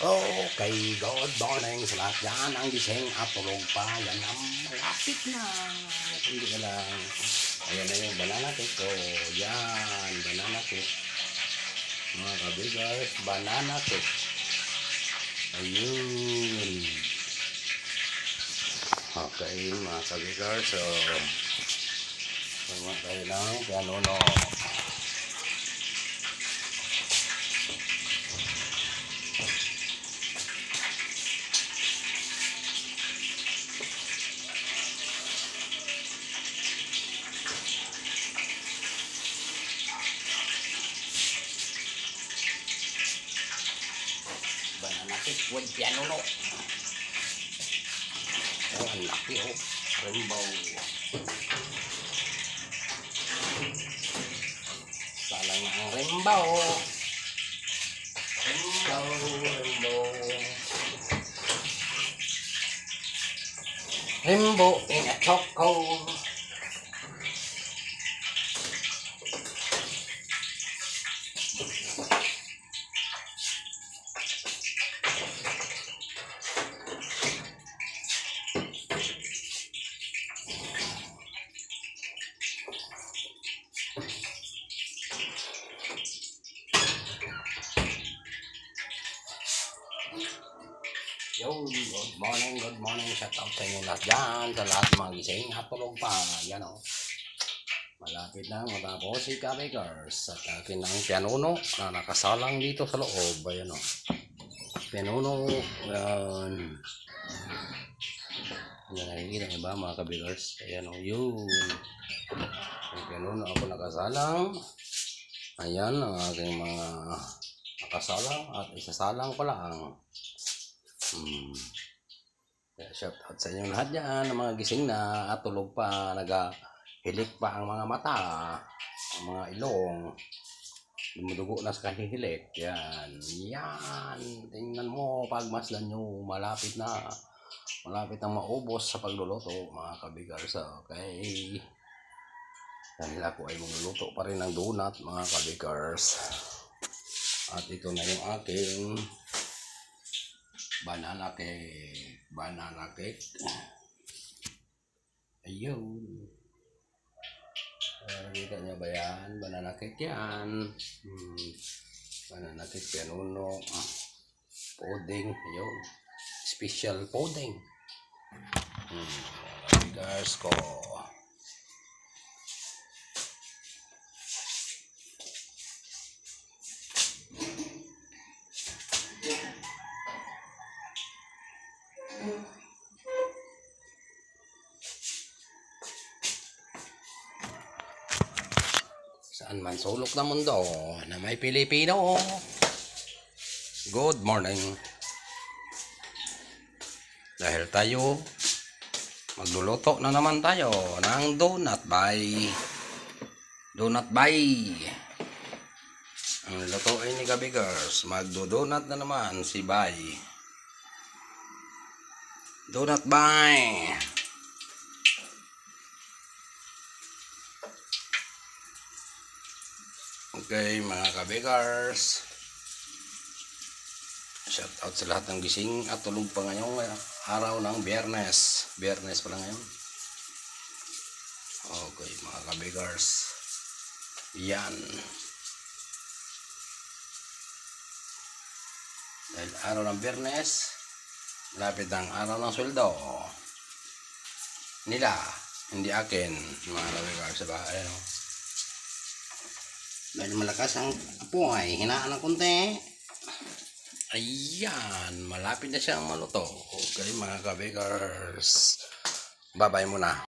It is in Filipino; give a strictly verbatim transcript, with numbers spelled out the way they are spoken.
Okay, good morning sa lahat dyan. Ang gising at tulog pa. Yan ang malapit na. Hindi ka lang. Ayan na yung banana cake ko. Yan, banana cake. Mga kabigars, banana cake. Ayun. Okay, mga kabigars. So, sama tayo lang. Piano no. Banana cake with piano no. Oh, ang laki oh. Rainbow. Salang na ang rainbow. Rainbow, rainbow. Rainbow in a choco. Yo, good morning, good morning. Shout out sa inyo lahat dyan. Sa lahat mga gising at tulog pa. Yan o. Malapit na matapos si Kabigars. At akin ang pianuno na nakasalang dito sa loob. Ayan o. Pianuno. Yan. Yan nakikita niyo ba mga Kabigars? Ayan o. Yun. Yung pianuno ako nakasalang. Ayan ang aking mga nakasalang. At isasalang ko lang. Hmm. Shout out sa inyo lahat dyan, mga gising na at tulog pa, nagahilik pa ang mga mata, ang mga ilong, dumudugo na sa kahihilik. Yan, yan, tingnan mo, pagmasdan nyo, malapit na, malapit na maubos sa pagluluto, mga kabigars. Okay, dahil ako ay magluluto pa rin ng donut, mga kabigars. At ito na yung aking banana cake, banana cake. Ayun. Nakikita niyo ba yan? Banana cake yan. Hmm. Banana cake, pianuno. Pudding. Ayun. Special pudding. Hmm. Guys ko. Saan man sulok ng mundo na may Pilipino. Good morning. Dahil tayo magluluto na naman tayo ng donut by donut by ang lutuin ni Kabigars. Magdo-donut na naman si Bay. Donut by. Okay, mga Kabigars. Shout out sa lahat ng gising at tulog pa ngayong araw ng Biyernes. Biyernes pa lang ngayon. Okay, mga Kabigars. Yan. Dahil araw ng Biyernes, malapit ang araw ng sweldo nila, hindi akin, mga Kabigars sa bahay. Ano? Dahil malakas ang apoy, hinaan ng konti. Ayan, malapit na siyang maluto. Okay, mga Kabigars. Bye-bye muna.